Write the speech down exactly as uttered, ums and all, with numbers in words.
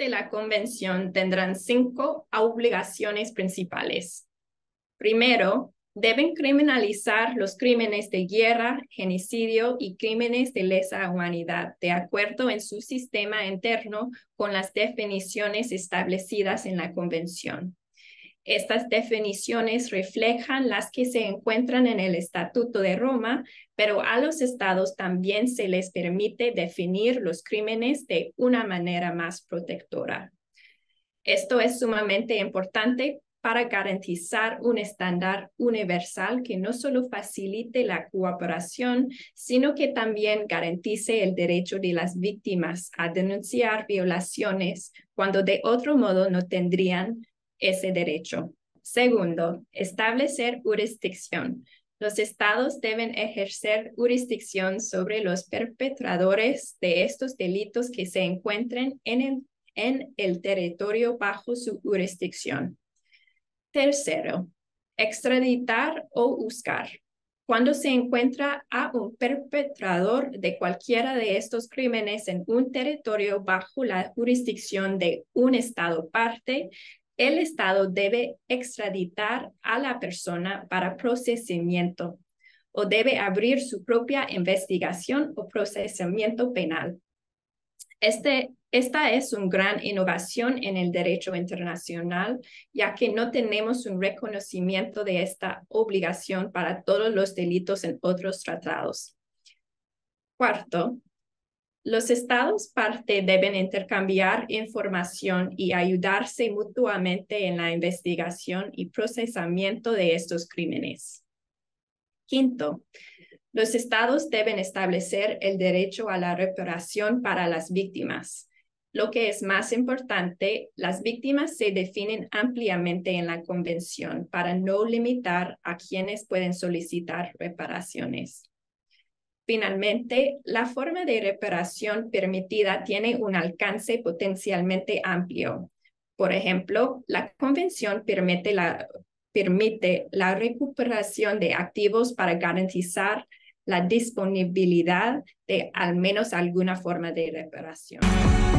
de la Convención tendrán cinco obligaciones principales. Primero, deben criminalizar los crímenes de guerra, genocidio y crímenes de lesa humanidad, de acuerdo en su sistema interno con las definiciones establecidas en la Convención. Estas definiciones reflejan las que se encuentran en el Estatuto de Roma, pero a los estados también se les permite definir los crímenes de una manera más protectora. Esto es sumamente importante para garantizar un estándar universal que no solo facilite la cooperación, sino que también garantice el derecho de las víctimas a denunciar violaciones cuando de otro modo no tendrían ese derecho. Segundo, establecer jurisdicción. Los estados deben ejercer jurisdicción sobre los perpetradores de estos delitos que se encuentren en el, en el territorio bajo su jurisdicción. Tercero, extraditar o juzgar. Cuando se encuentra a un perpetrador de cualquiera de estos crímenes en un territorio bajo la jurisdicción de un estado parte, el estado debe extraditar a la persona para procesamiento o debe abrir su propia investigación o procesamiento penal. Este, esta es una gran innovación en el derecho internacional, ya que no tenemos un reconocimiento de esta obligación para todos los delitos en otros tratados. Cuarto, los estados parte deben intercambiar información y ayudarse mutuamente en la investigación y procesamiento de estos crímenes. Quinto, los estados deben establecer el derecho a la reparación para las víctimas. Lo que es más importante, las víctimas se definen ampliamente en la Convención para no limitar a quienes pueden solicitar reparaciones. Finalmente, la forma de reparación permitida tiene un alcance potencialmente amplio. Por ejemplo, la Convención permite la, permite la recuperación de activos para garantizar la disponibilidad de al menos alguna forma de reparación.